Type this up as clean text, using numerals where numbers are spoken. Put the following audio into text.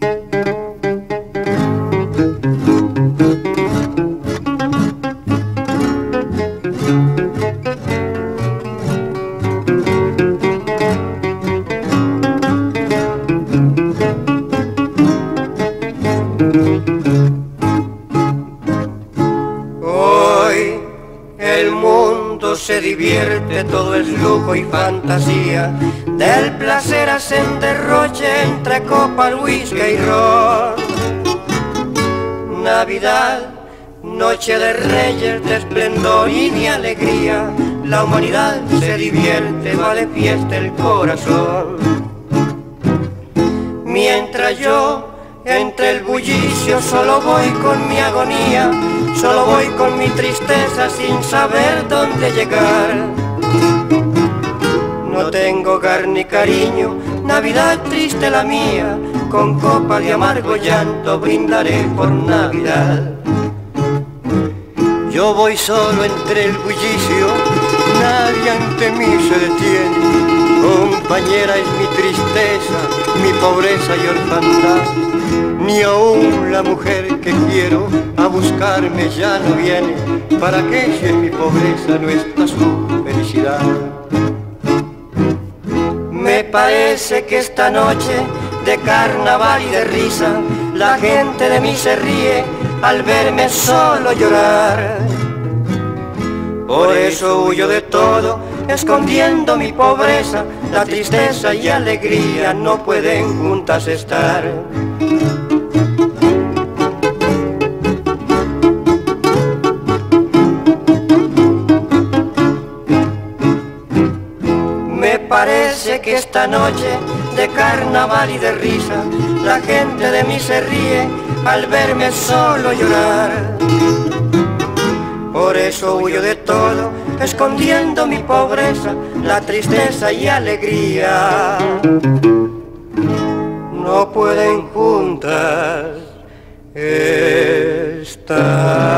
Se divierte, todo es lujo y fantasía, del placer hacen derroche entre copa, whisky y ron. Navidad, noche de reyes, de esplendor y de alegría, la humanidad se divierte, va de fiesta el corazón. Mientras yo, entre el bullicio, solo voy con mi agonía, solo voy con mi tristeza sin saber dónde llegar. No tengo hogar ni cariño, Navidad triste la mía, con copa de amargo llanto brindaré por Navidad. Yo voy solo entre el bullicio, nadie ante mí se detiene. Compañera es mi tristeza, mi pobreza y orfandad. Ni aún la mujer que quiero a buscarme ya no viene. ¿Para qué si en mi pobreza no está su felicidad? Me parece que esta noche de carnaval y de risa, la gente de mí se ríe al verme solo llorar. Por eso huyo de todo, escondiendo mi pobreza, la tristeza y alegría no pueden juntas estar. Me parece que esta noche de carnaval y de risa, la gente de mí se ríe al verme solo llorar. Por eso huyo de todo, escondiendo mi pobreza, la tristeza y alegría no pueden juntas estar.